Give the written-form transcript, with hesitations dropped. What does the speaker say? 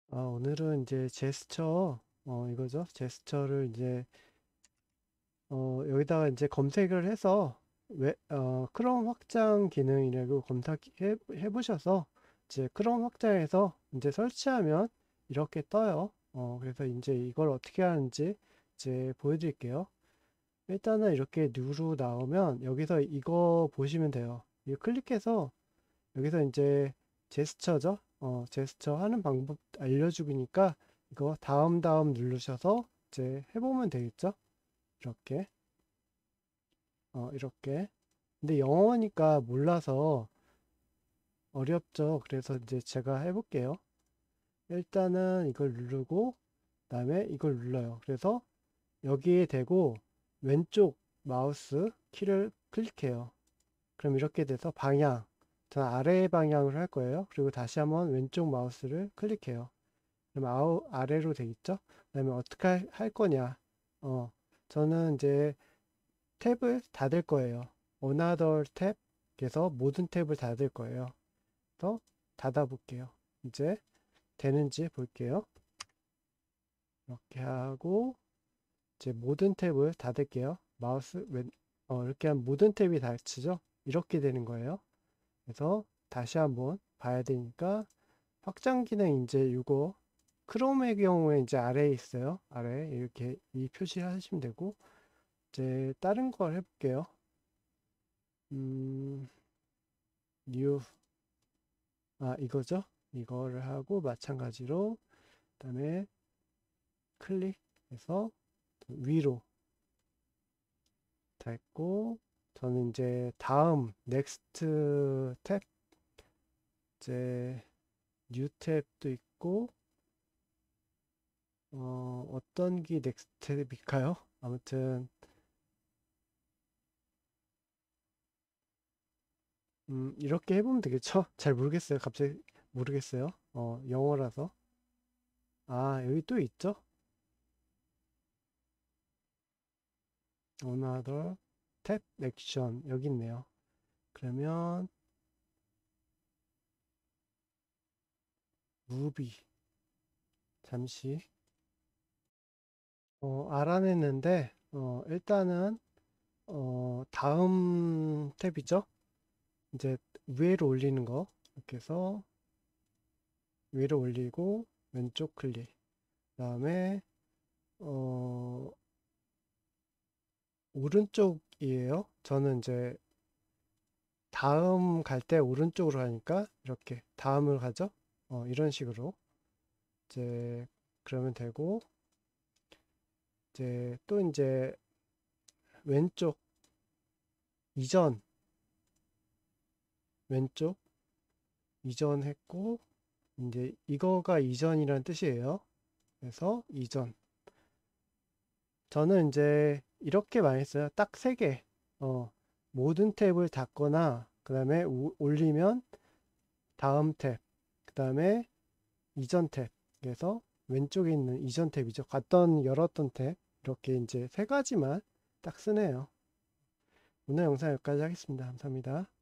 오늘은 이제 제스처, 이거죠. 제스처를 이제, 여기다가 이제 검색을 해서, 크롬 확장 기능이라고 해보셔서, 이제 크롬 확장해서 이제 설치하면 이렇게 떠요. 그래서 이제 이걸 어떻게 하는지 이제 보여드릴게요. 일단은 이렇게 뉴로 나오면 여기서 이거 보시면 돼요. 이거 클릭해서 여기서 이제 제스처죠. 제스처 하는 방법 알려주니까 이거 다음 누르셔서 이제 해보면 되겠죠. 이렇게, 이렇게. 근데 영어니까 몰라서 어렵죠. 그래서 이제 제가 해볼게요. 일단은 이걸 누르고, 그다음에 이걸 눌러요. 그래서 여기에 대고 왼쪽 마우스 키를 클릭해요. 그럼 이렇게 돼서 방향, 저는 아래 방향으로 할 거예요. 그리고 다시 한번 왼쪽 마우스를 클릭해요. 그럼 아래로 돼 있죠? 그다음에 어떻게 할 거냐? 어, 저는 이제 탭을 닫을 거예요. Another 탭, 그래서 모든 탭을 닫을 거예요. 또 닫아 볼게요. 이제 되는지 볼게요. 이렇게 하고 이제 모든 탭을 닫을게요. 마우스 이렇게 하면 모든 탭이 닫히죠? 이렇게 되는 거예요. 그래서 다시 한번 봐야 되니까 확장 기능 이제 이거 크롬의 경우에 이제 아래에 있어요. 아래 이렇게 이 표시 하시면 되고 이제 다른 걸 해볼게요. 음, new 이거죠? 이거를 하고 마찬가지로 그다음에 클릭해서 위로 닫고 저는 이제 다음 next 탭 이제 new 탭도 있고 어떤 게 next 탭일까요? 아무튼 이렇게 해보면 되겠죠? 잘 모르겠어요. 갑자기 모르겠어요. 영어라서. 여기 또 있죠? Another 탭 액션 여기 있네요. 그러면 무비 잠시 알아냈는데 일단은 다음 탭이죠. 이제 위로 올리는 거 이렇게 해서 위로 올리고 왼쪽 클릭 그다음에 어, 오른쪽이에요. 저는 이제 다음 갈 때 오른쪽으로 하니까 이렇게 다음을 가죠. 이런 식으로 이제 그러면 되고 이제 또 이제 왼쪽 이전 왼쪽 이전했고 이제 이거가 이전이란 뜻이에요. 그래서 이전 저는 이제 이렇게 많이 써요. 딱 세 개. 모든 탭을 닫거나 그 다음에 올리면 다음 탭, 그 다음에 이전 탭. 그래서 왼쪽에 있는 이전 탭이죠. 갔던 열었던 탭. 이렇게 이제 세 가지만 딱 쓰네요. 오늘 영상 여기까지 하겠습니다. 감사합니다.